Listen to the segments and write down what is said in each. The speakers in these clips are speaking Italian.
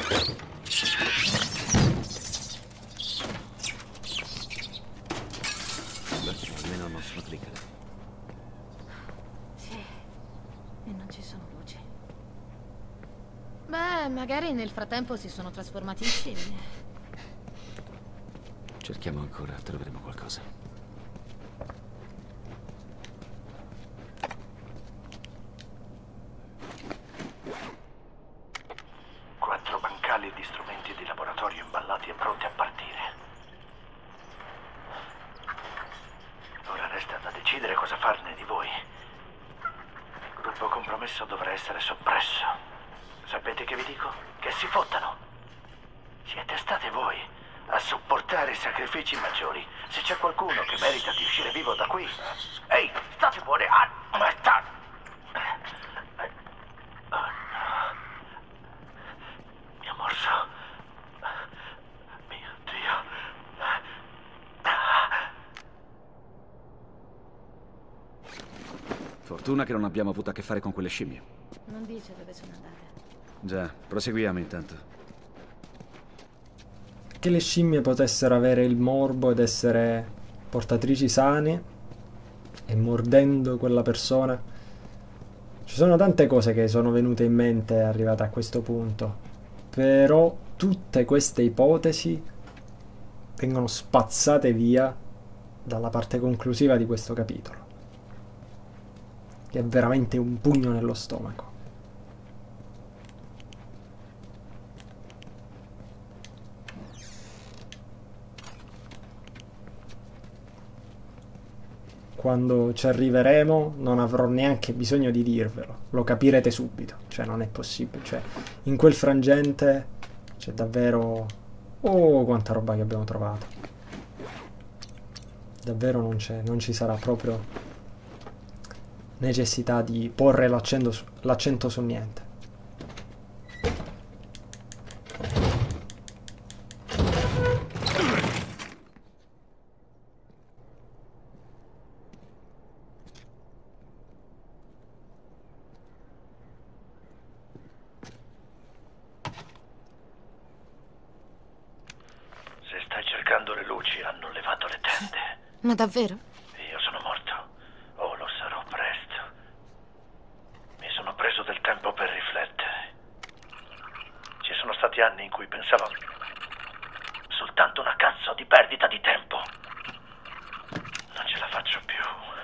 Beh, almeno non sono clicker. Sì, e non ci sono luci. Beh, magari nel frattempo si sono trasformati in scimmie. Cerchiamo ancora, troveremo qualcosa. Quattro bancali di strumenti di laboratorio imballati e pronti a partire. Ora resta da decidere cosa farne di voi. Il gruppo compromesso dovrà essere soppresso. Sapete che vi dico? Che si fottano. Siete state voi a sopportare sacrifici maggiori. Se c'è qualcuno che merita di uscire vivo da qui... Ehi, state buone! Ma sta... Oh no. Mi ha morso. Mio Dio. Fortuna che non abbiamo avuto a che fare con quelle scimmie. Non dice dove sono andate. Già, proseguiamo intanto. Che le scimmie potessero avere il morbo ed essere portatrici sane e mordendo quella persona. Ci sono tante cose che sono venute in mente arrivate a questo punto, però tutte queste ipotesi vengono spazzate via dalla parte conclusiva di questo capitolo, che è veramente un pugno nello stomaco. Quando ci arriveremo non avrò neanche bisogno di dirvelo, lo capirete subito, cioè non è possibile, cioè in quel frangente c'è davvero... Oh, quanta roba che abbiamo trovato. Davvero non ci sarà proprio necessità di porre l'accento su niente. Ma davvero? Io sono morto. O lo sarò presto. Mi sono preso del tempo per riflettere. Ci sono stati anni in cui pensavo soltanto una cazzo di perdita di tempo. Non ce la faccio più.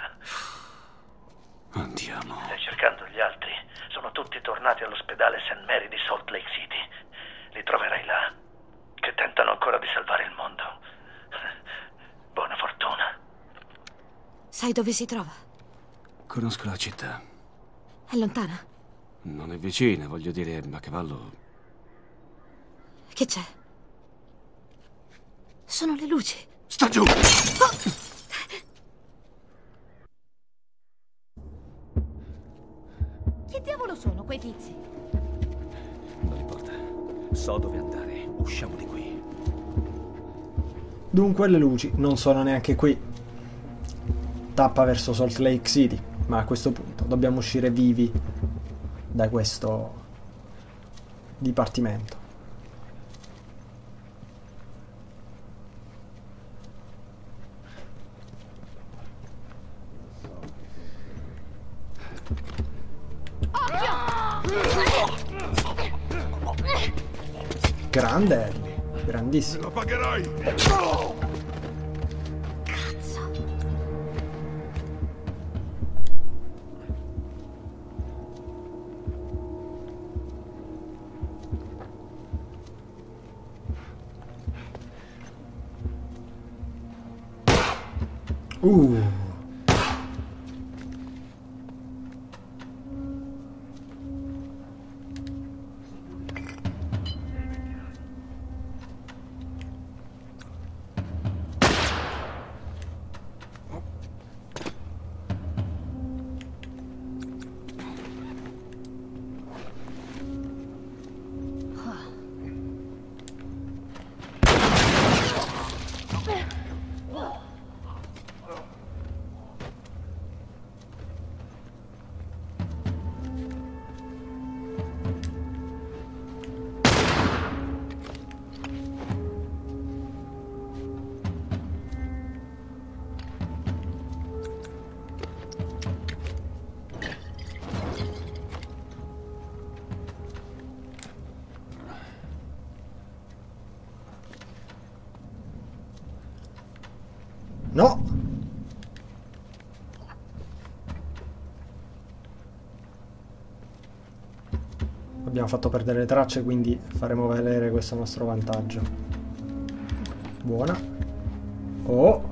Andiamo. Stai cercando gli altri? Sono tutti tornati all'ospedale St. Mary di Salt Lake City. Li troverai là, che tentano ancora di salvare il mondo. Buona fortuna. Sai dove si trova? Conosco la città. È lontana? Non è vicina, voglio dire, a cavallo. Che c'è? Sono le luci. Sta giù! Che diavolo sono quei tizi? Non importa. So dove andare. Usciamo di qui. Dunque le luci non sono neanche qui. Tappa verso Salt Lake City, ma a questo punto dobbiamo uscire vivi da questo dipartimento. Grande Ellie, grandissimo. Lo pagherai! Cazzo! Uh. No! Abbiamo fatto perdere le tracce, quindi faremo valere questo nostro vantaggio. Buona. Oh!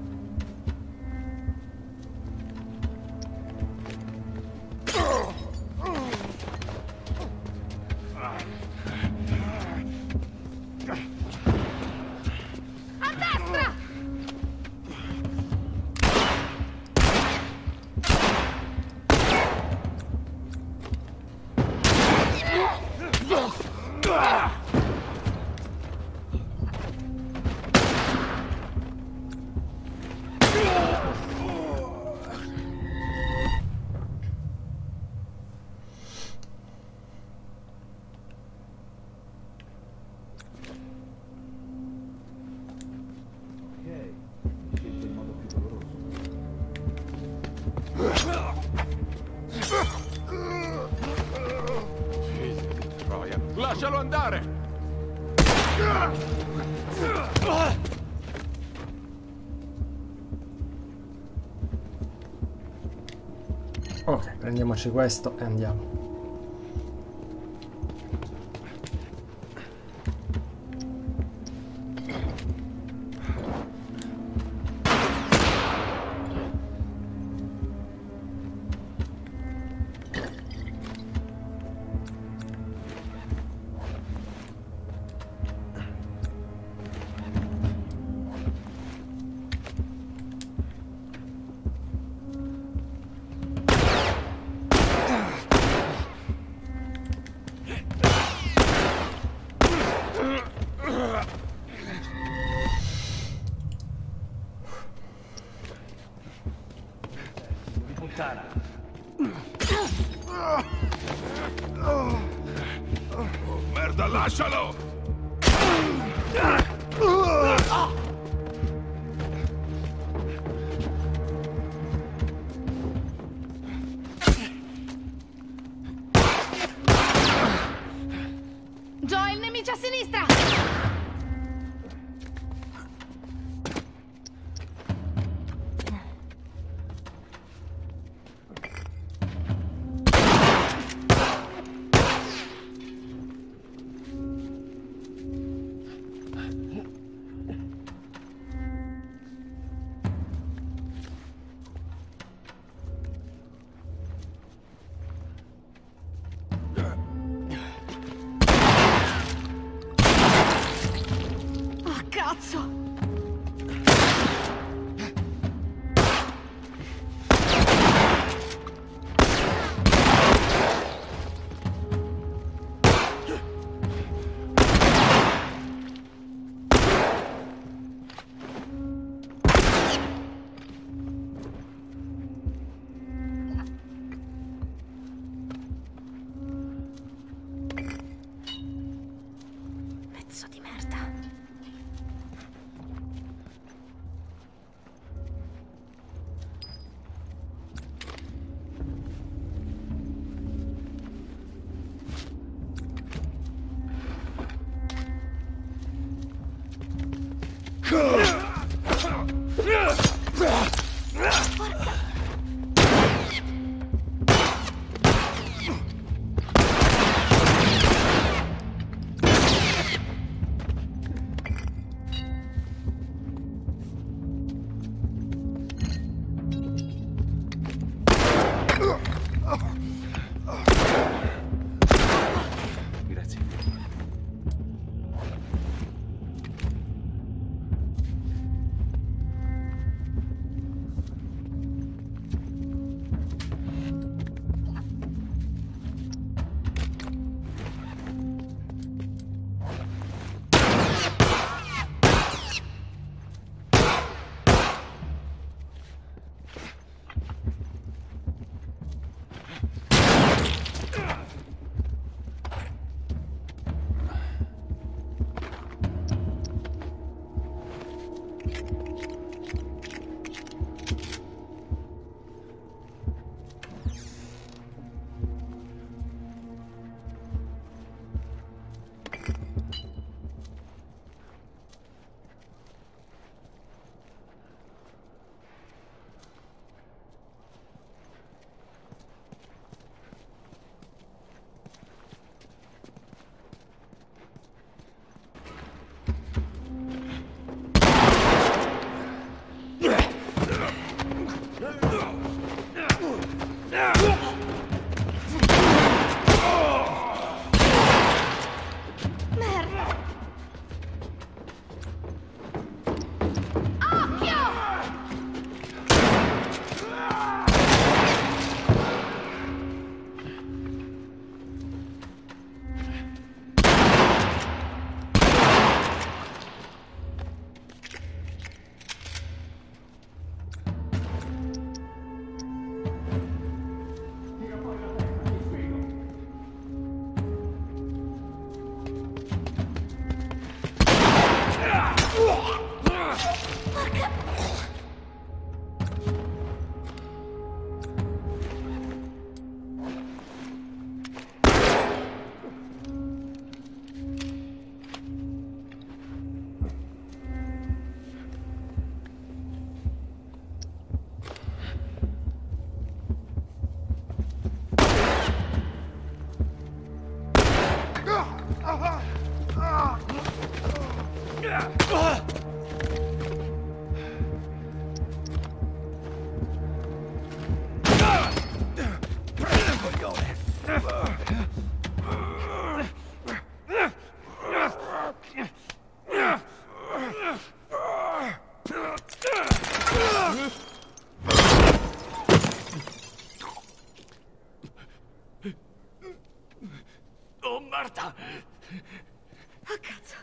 Lascialo andare! Ok, prendiamoci questo e andiamo. Merda, lascialo! Joel, nemici a sinistra! Oh, cazzo! Pezzo di merda. Grazie. Oh, Marta! Oh, cazzo.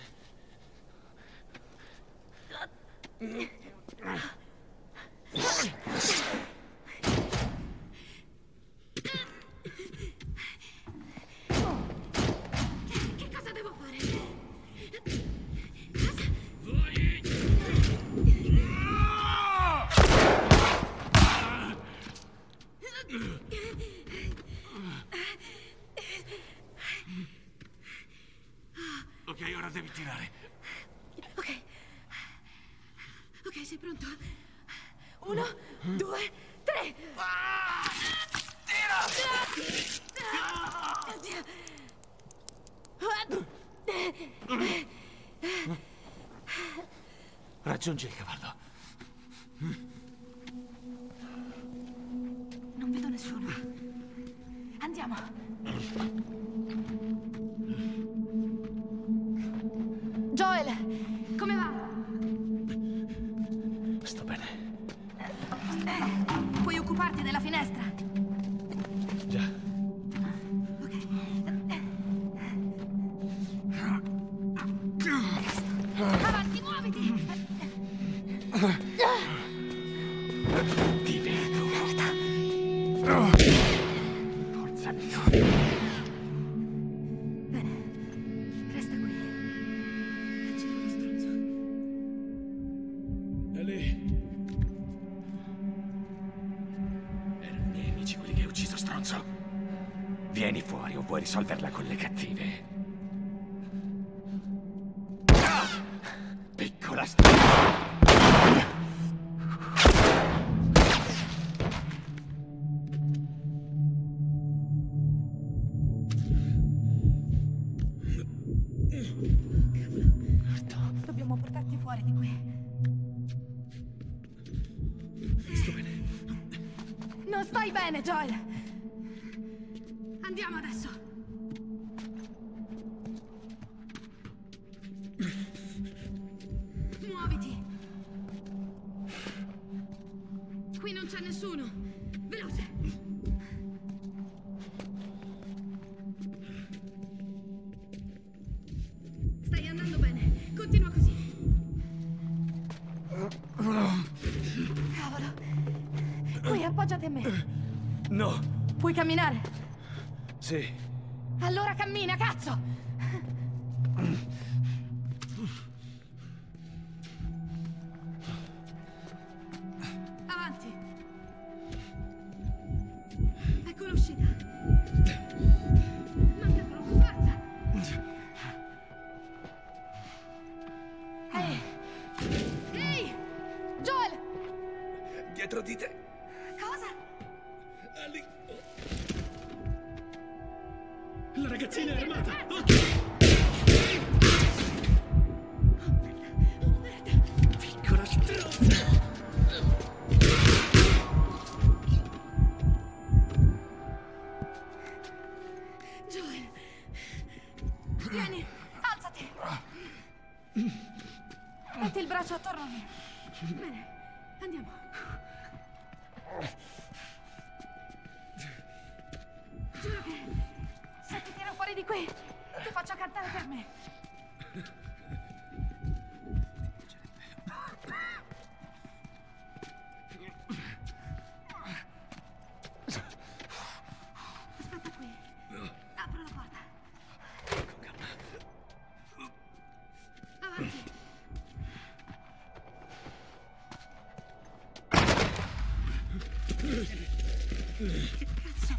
Che cosa devo fare? Ok, ora devi tirare. Ok. Ok, sei pronto? 1, 2, 3. Raggiungi il cavallo. Non vedo nessuno. Andiamo. Joel, come va? Sto bene. Puoi occuparti della finestra? Già. Ok. Avanti, muoviti! Ti vedo. Forza mia. Bene, resta qui. Accendo lo stronzo. È lì. Erano i miei amici quelli che hai ucciso, stronzo. Vieni fuori o vuoi risolverla con le cattive. Piccola stronza. Dobbiamo portarti fuori di qui. Sto bene. Non stai bene, Joel. Andiamo adesso. Muoviti. Qui non c'è nessuno. Veloce. Stai andando bene. Continua così. Cavolo. Qui, appoggiati a me. No. Puoi camminare? Sì. Allora cammina, cazzo! Avanti. Ecco l'uscita. Manca troppo, forza! Ehi! Ehi! Joel! Dietro di te. Cosa? Ali. La ragazzina è armata. Piccola stronza. Joel! Vieni, alzati! Metti il braccio attorno a me. Bene, andiamo. Giuro che se ti tiro fuori di qui, ti faccio cantare per me. Aspetta qui. Apro la porta. Avanti. Che cazzo?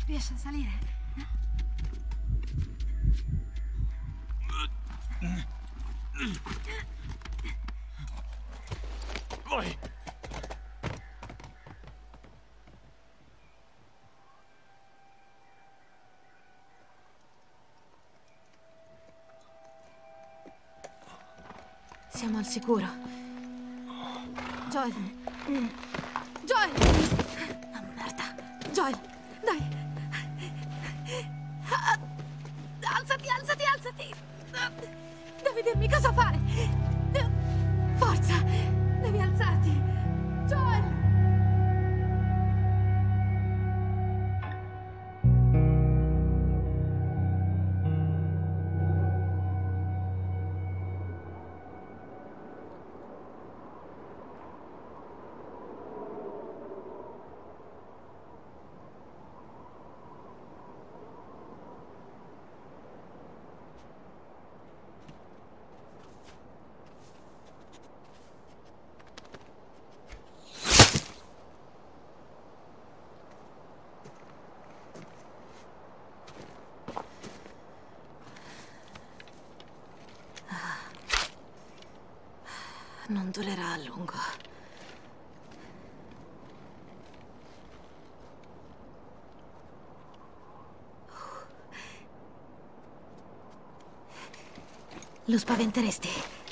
Riesci a salire? Vai! Siamo al sicuro. Joel. Joel! Ah, merda. Joel, dai. Alzati, alzati, alzati. Devi dirmi cosa fare. Forza, devi alzarti. Joel! Non durerà a lungo. Lo spaventeresti?